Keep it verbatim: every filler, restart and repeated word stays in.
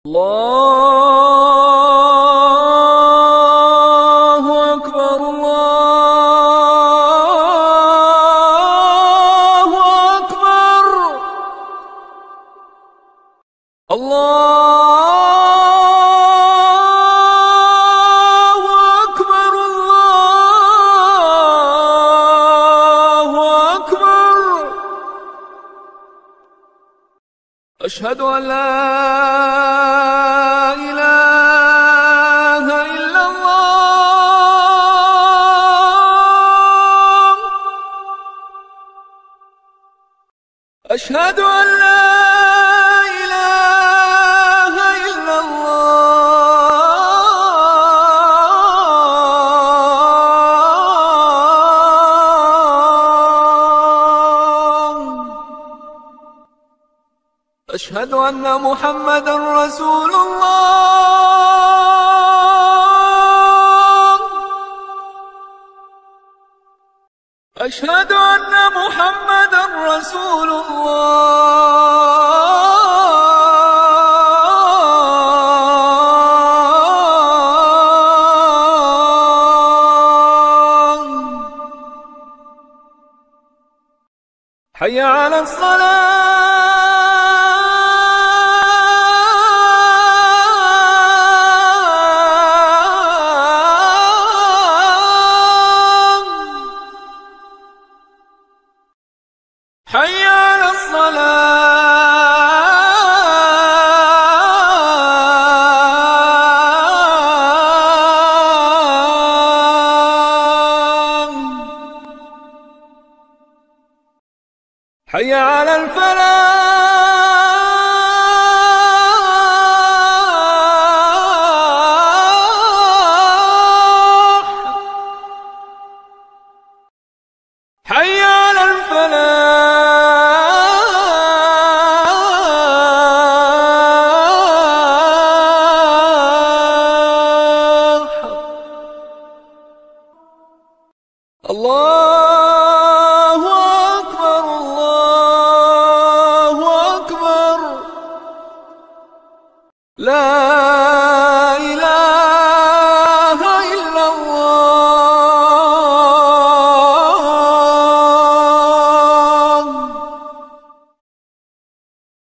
الله أكبر الله أكبر الله أكبر الله أكبر. أشهد أن لا إله إلا الله. أشهد أن لا إله إلا الله. أشهد أن محمدا رسول الله. أشهد أن محمدا رسول الله. حي على الصلاة. حي على الصلاة. حي على الفلاح. حي على الفلاح. الله أكبر الله أكبر. لا